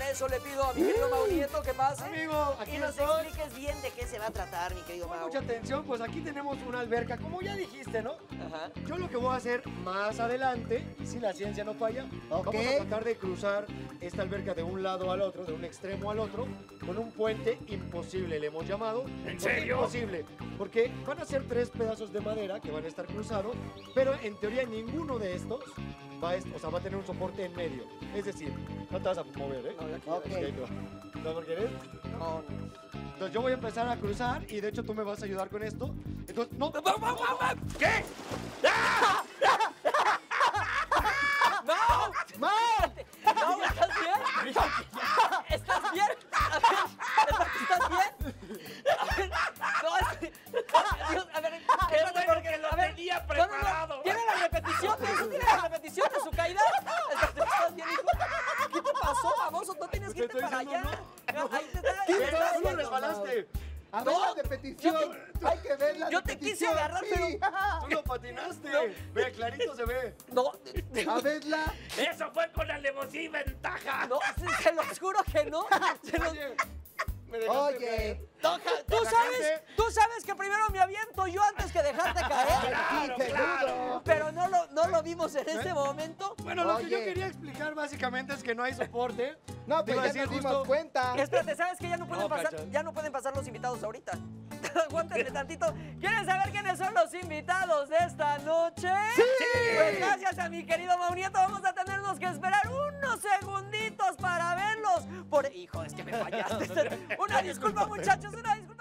para eso le pido a mi querido Mau Nieto que pase. Amigo, aquí y nos estoy. expliques bien de qué se va a tratar, mi querido Pon Mau. mucha atención, pues aquí tenemos una alberca, como ya dijiste, ¿no? Ajá. Yo lo que voy a hacer más adelante, y si la ciencia no falla, Ok. vamos a tratar de cruzar esta alberca de un lado al otro, de un extremo al otro, con un puente imposible, le hemos llamado. ¿En ¿Por qué serio? imposible? Porque van a ser 3 pedazos de madera que van a estar cruzados, pero en teoría ninguno de estos va a tener un soporte en medio. Es decir, no te vas a mover, ¿eh? No, ya aquí, Ok. Ahí te va. ¿No lo quieres? No. Entonces yo voy a empezar a cruzar y de hecho tú me vas a ayudar con esto. Entonces, no. ¿Qué? ¡No! ¡Mau! ¡No! ¿Estás bien? ¿Estás bien? A ver, ¿estás bien? A ver, no, Dios, a ver, espérate, bueno que lo a ver, tenía no, preparado. ¿Tiene la repetición de eso? ¿Tiene la repetición de su caída? ¿Estás bien, hijo? ¿Qué te pasó, baboso? No tienes que irte estoy para diciendo, allá. Ahí te está. ¿Qué te estás está ¡Tú lo haciendo. resbalaste! A ver la repetición. Hay que ver la Yo te quise repetición. agarrar, Sí. ¡Tú lo patinaste! Ve, clarito se ve. No, A verla. Eso fue con alevosía y ventaja. no, se los juro que no. Se los- Oye, me dejaste Oye. caer. No, gente- tú sabes que primero me aviento yo antes que dejarte caer. Claro, Sí, claro. seguro. Pero no lo vimos en este momento. Bueno, lo que yo Oye. quería explicar básicamente es que no hay soporte. No, Te pues iba a ya decir nos dimos justo- cuenta. Espérate, ¿sabes que ya no pueden No, pasar? cachas. Ya no pueden pasar los invitados ahorita. Aguántenme tantito. ¿Quieren saber quiénes son los invitados de esta noche? ¡Sí! Pues gracias a mi querido Mau Nieto vamos a tenernos que esperar unos segunditos para verlos. Hijo, es que me fallaste. Una disculpa, muchachos, una disculpa.